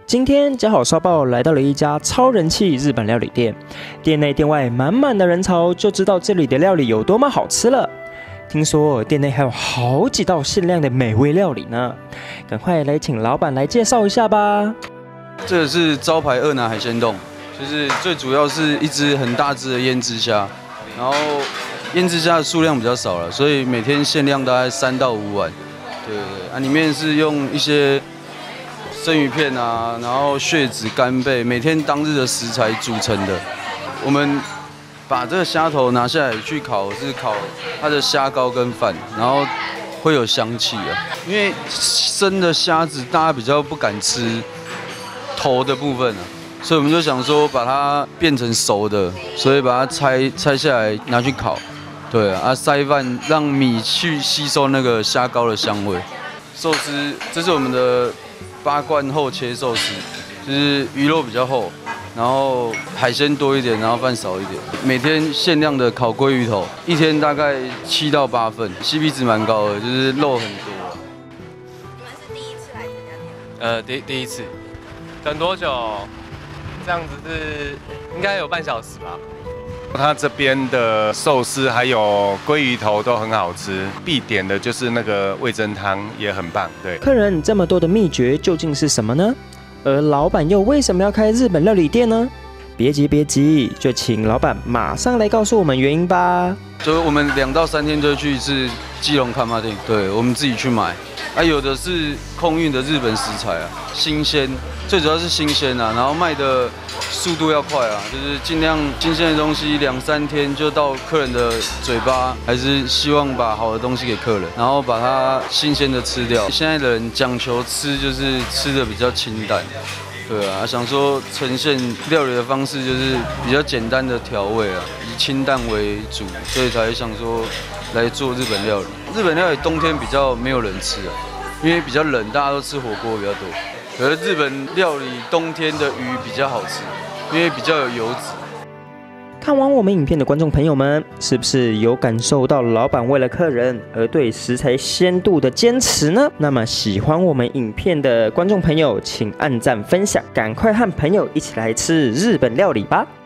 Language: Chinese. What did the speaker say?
今天夹好烧爆来到了一家超人气日本料理店，店内店外满满的人潮，就知道这里的料理有多么好吃了。听说店内还有好几道限量的美味料理呢，赶快来请老板来介绍一下吧。 这个是招牌2拿海鲜冻，就是最主要是一只很大只的胭脂虾，然后胭脂虾的数量比较少了，所以每天限量大概3到5碗。对啊，里面是用一些生鱼片啊，然后血子、干贝，每天当日的食材组成的。我们把这个虾头拿下来去烤，是烤它的虾膏跟饭，然后会有香气啊。因为生的虾子大家比较不敢吃头的部分啊，所以我们就想说把它变成熟的，所以把它拆下来拿去烤。对啊，塞饭让米去吸收那个虾膏的香味。寿司，这是我们的8罐厚切寿司，就是鱼肉比较厚，然后海鲜多一点，然后饭少一点。每天限量的烤鲑鱼头，一天大概7到8份 ，CP 值蛮高的，就是肉很多。 你们是第一次来这家店？ 第一次。等多久？这样子是应该有半小时吧。 它这边的寿司还有鲑鱼头都很好吃，必点的就是那个味噌汤也很棒。对， 客人这么多的秘诀究竟是什么呢？而老板又为什么要开日本料理店呢？别急，就请老板马上来告诉我们原因吧。 就是我们2到3天就会去一次基隆看妈店，对我们自己去买。啊，有的是空运的日本食材啊，新鲜，最主要是新鲜啊，然后卖的速度要快啊，就是尽量新鲜的东西2、3天就到客人的嘴巴，还是希望把好的东西给客人，然后把它新鲜的吃掉。现在的人讲求吃，就是吃的比较清淡。对啊，想说呈现料理的方式就是比较简单的调味啊，以清淡为主，所以才想说来做日本料理。日本料理冬天比较没有人吃啊，因为比较冷，大家都吃火锅比较多。可是日本料理冬天的鱼比较好吃，因为比较有油脂。 看完我们影片的观众朋友们，是不是有感受到老板为了客人而对食材鲜度的坚持呢？那么喜欢我们影片的观众朋友，请按赞分享，赶快和朋友一起来吃日本料理吧！